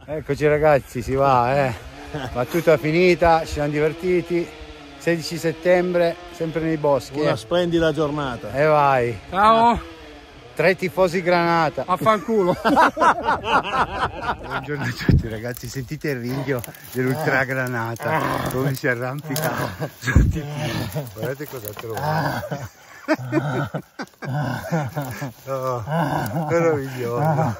Eccoci ragazzi, si va, battuta finita, ci siamo divertiti. 16 settembre, sempre nei boschi. Una splendida giornata. E vai. Ciao. 3 tifosi Granata. Affanculo. Buongiorno a tutti ragazzi, sentite il ringhio dell'Ultra Granata, come si arrampica. Guardate cosa trovo. Oh, meraviglioso.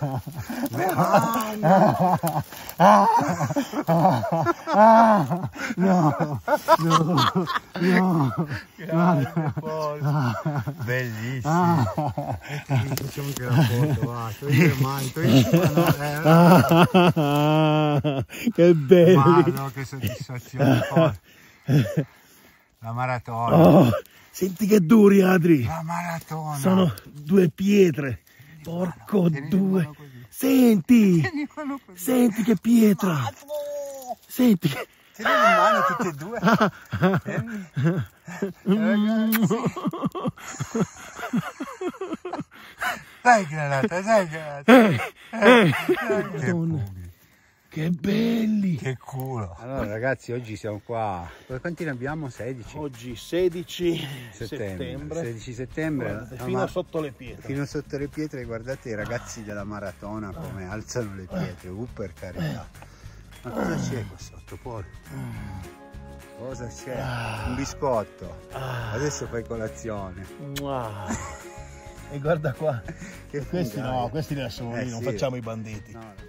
Bellissimo. Facciamo anche la foto, va. Che bello. No, che soddisfazione. La maratona. Senti che duri, Adri. La maratona. Sono 2 pietre. Porco due. Senti. Senti che pietra. Senti che... Tieni in mano tutte e due. Ragazzi. Dai Granata, dai Granata. Che belli. Che culo. Allora ragazzi, oggi siamo qua. Quanti ne abbiamo? 16? Oggi 16 settembre. 16 settembre. Guardate, fino sotto le pietre. Fino sotto le pietre, guardate i ragazzi della maratona come alzano le pietre. Per carità. Ma cosa c'è qua sotto, Paul? Cosa c'è? Un biscotto. Adesso fai colazione. E guarda qua. Che questi no, questi ne sono lì, non sì. facciamo i banditi. No.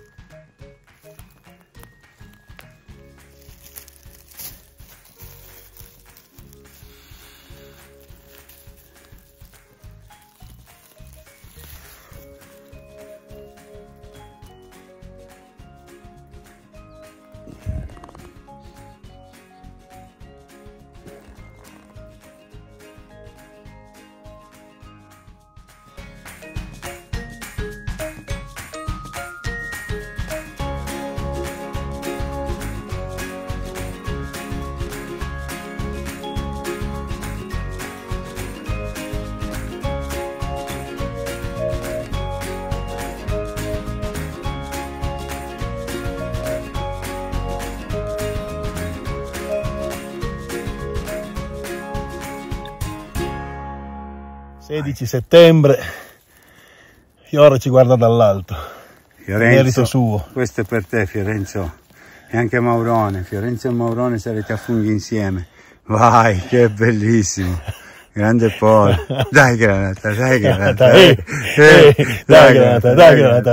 Vai. 16 settembre, Fiore ci guarda dall'alto. Merito suo. Questo è per te Fiorenzo e anche Maurone. Fiorenzo e Maurone sarete a funghi insieme. Vai, che bellissimo. Grande Paul. Dai Granata, dai Granata. Dai Granata, dai Granata.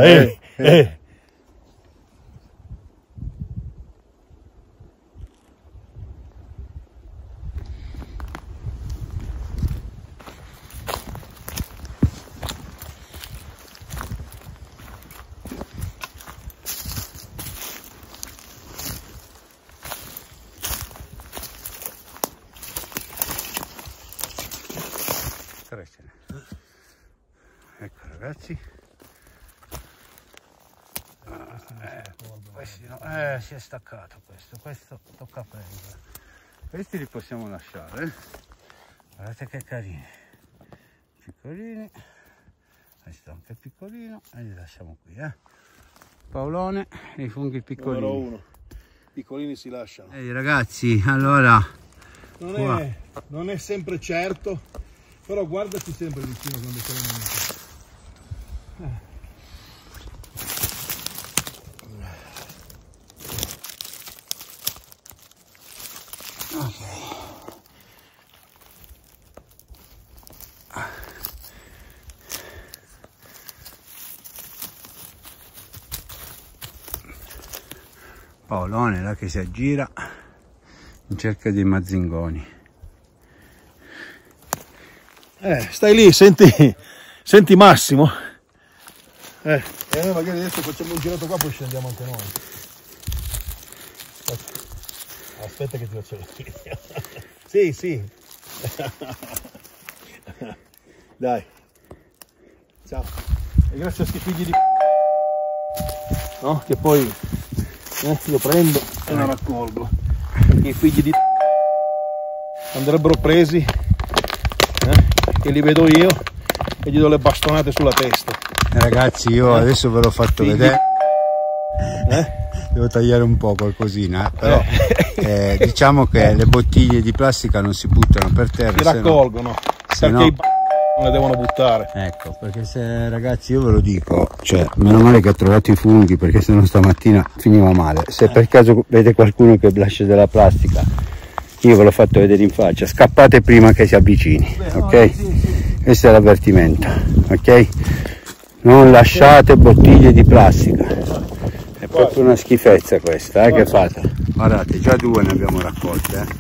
Ecco ragazzi, si è staccato questo tocca prendere. Questi li possiamo lasciare, guardate che carini, piccolini, questo anche piccolino e li lasciamo qui, Paolone e i funghi piccolini. Numero 1, piccolini si lasciano. Ehi ragazzi, allora non è sempre certo, però guardaci sempre vicino quando c'è la moneta. Paolone là che si aggira in cerca dei mazzingoni. Stai lì, senti Massimo. Magari adesso facciamo un girato qua, poi scendiamo anche noi. Aspetta che ti faccio vedere. Sì. Dai. Ciao. E grazie a sti figli di... No? Che poi io prendo e la raccolgo. Perché i figli di... andrebbero presi, che li vedo io e gli do le bastonate sulla testa. Ragazzi, io adesso ve l'ho fatto vedere. devo tagliare un po' qualcosina, però diciamo che le bottiglie di plastica non si buttano per terra, si raccolgono, perché no, i non le devono buttare. Ecco, perché se, ragazzi, io ve lo dico, cioè, meno male che ha trovato i funghi, perché se no stamattina finiva male. Se per caso vede qualcuno che lascia della plastica, io ve l'ho fatto vedere in faccia, scappate prima che si avvicini, ok? Sì. Questo è l'avvertimento, ok? Non lasciate bottiglie di plastica, è proprio una schifezza questa, che fate? Guardate, già 2 ne abbiamo raccolte,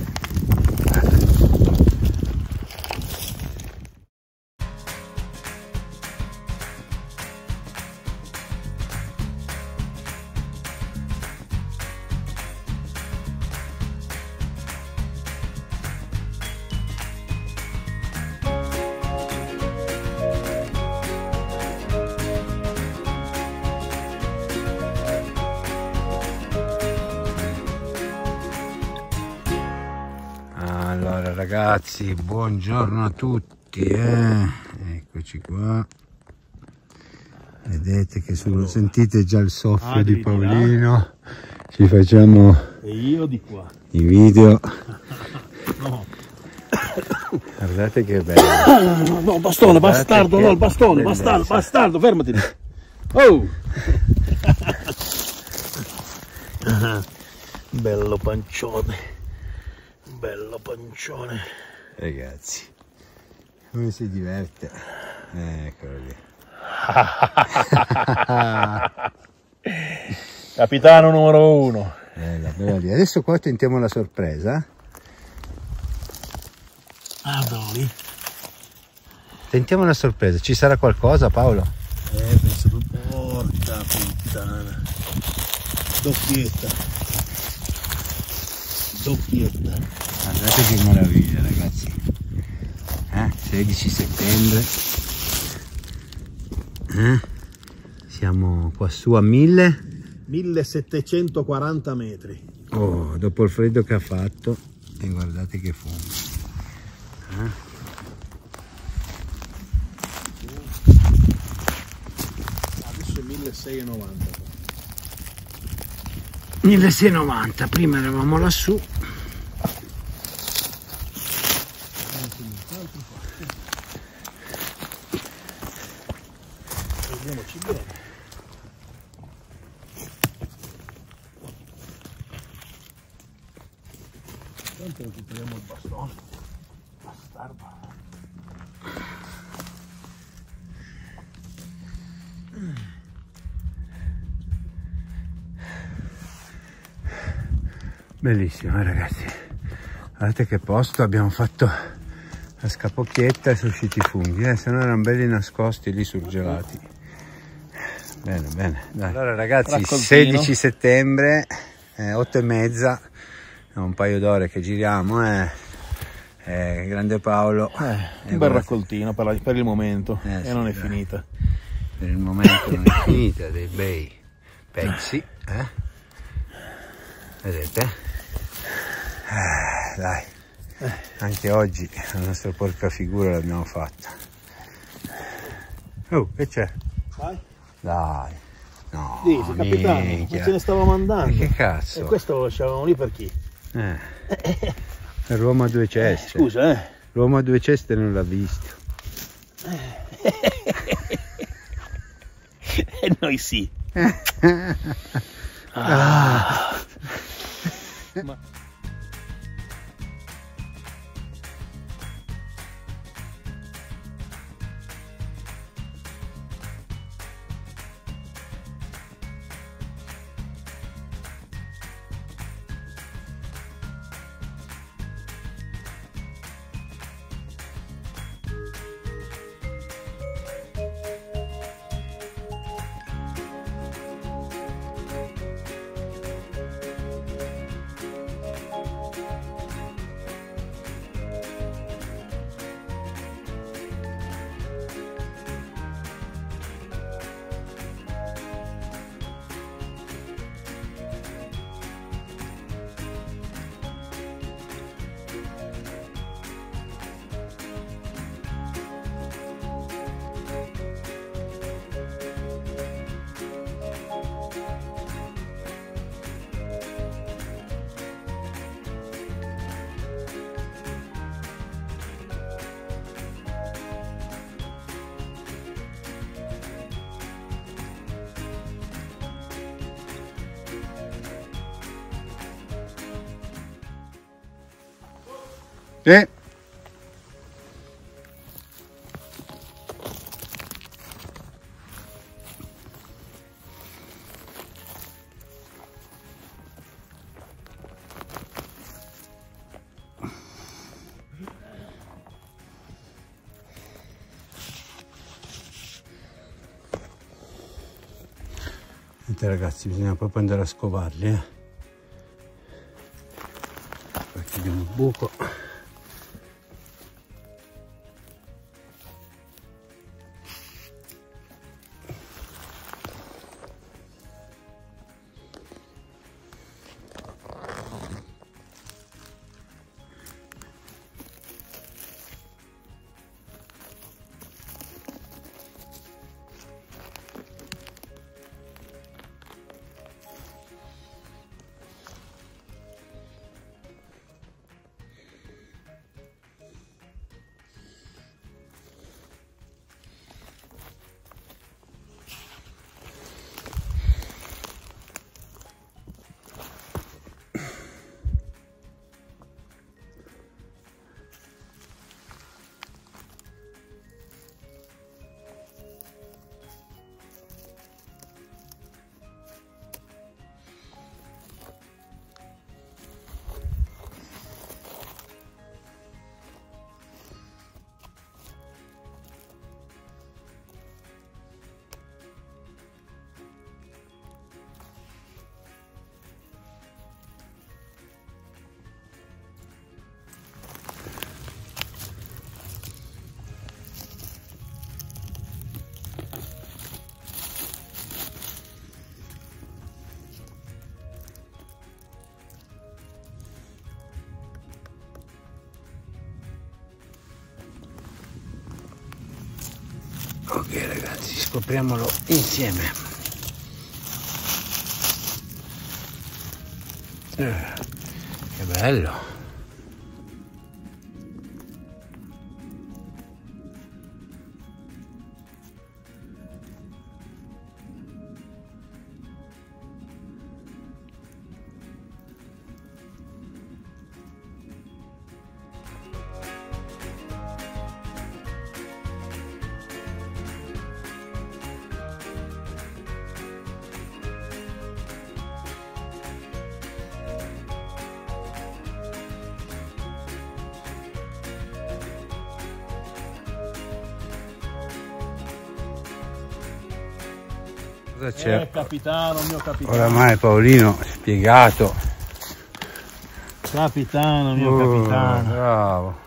Allora ragazzi, buongiorno a tutti, eccoci qua, vedete che sentite già il soffio di Paolino, ci facciamo e io di qua i video, no. Guardate che bello, no, bastone, bastardo, no, il bastone, bastardo, fermati, oh! Bello pancione. Bello pancione. Ragazzi, come si diverte, eccolo lì. Capitano numero 1. Bella lì. Adesso qua tentiamo la sorpresa. Lì. Tentiamo la sorpresa, ci sarà qualcosa, Paolo? Penso tu, porca puttana. Doppietta. Guardate che meraviglia, ragazzi, 16 settembre, siamo qua su a 1740 metri. Oh, dopo il freddo che ha fatto, e guardate che fumo, adesso è 1690. 1690, prima eravamo lassù. Vediamoci bene. Tanto recuperiamo il bastone. Bastardo. Bellissimo, ragazzi, guardate che posto, abbiamo fatto la scapocchietta e sono usciti i funghi, se no erano belli nascosti lì surgelati. Bene, bene, dai. Allora ragazzi, 16 settembre, 8:30, è un paio d'ore che giriamo, grande Paolo. Un bel raccoltino per il momento, e sì, non è finita. Per il momento non è finita, dei bei pezzi, vedete? Dai, anche oggi la nostra porca figura l'abbiamo fatta. Oh, che c'è? Dai, no, dici, capitano, non ce ne stavamo andando. Che cazzo? E questo lo lasciavamo lì per chi? Per l'uomo a 2 ceste. Scusa, L'uomo a 2 ceste non l'ha visto. E noi sì. Sì. Ragazzi, bisogna proprio andare a scovarli, poi chiudiamo il buco. Ok ragazzi, scopriamolo insieme. Che bello. Cosa c'è? Capitano, mio capitano. Oramai Paolino spiegato. Capitano, mio capitano. Bravo.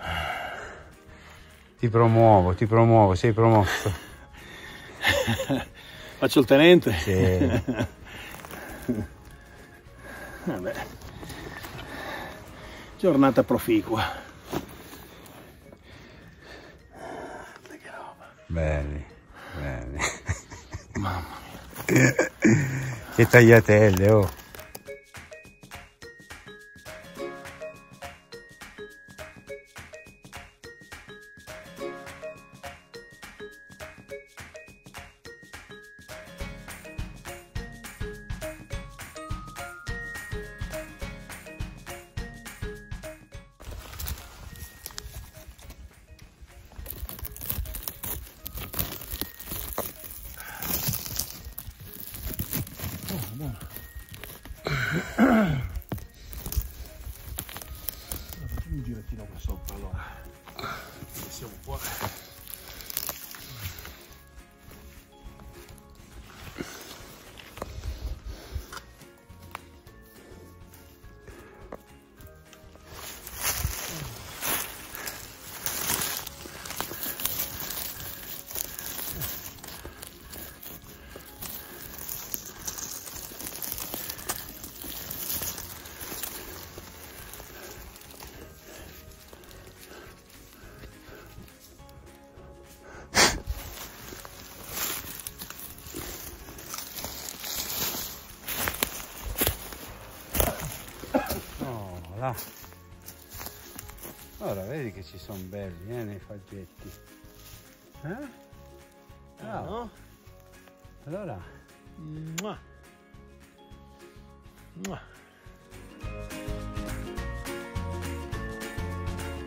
Ti promuovo, sei promosso. Faccio il tenente? Sì. Vabbè. Giornata proficua. Che roba. Belli, belli. Mamma mia. Che tagliatelle, oh. Facciamo un girettino qua sopra allora. Siamo qua. Là. Ora vedi che ci sono belli nei faggetti. No? Allora. Mua. Mua.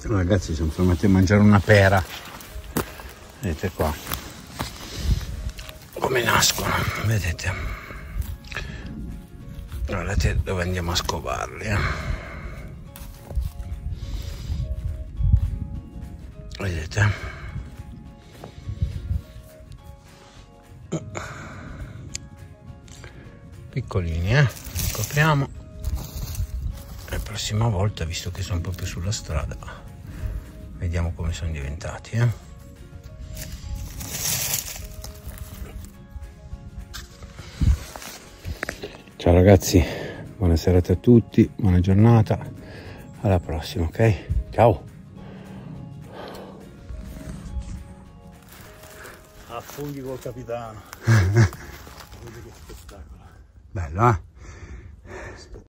Ragazzi, siamo fermati a mangiare una pera. Vedete qua come nascono, vedete? Guardate dove andiamo a scovarli, vedete? Piccolini, scopriamo. La prossima volta, visto che sono proprio sulla strada, vediamo come sono diventati, Ciao ragazzi, buona serata a tutti, buona giornata, alla prossima, ok? Ciao! A funghi col capitano. Vedi che spettacolo. Bello,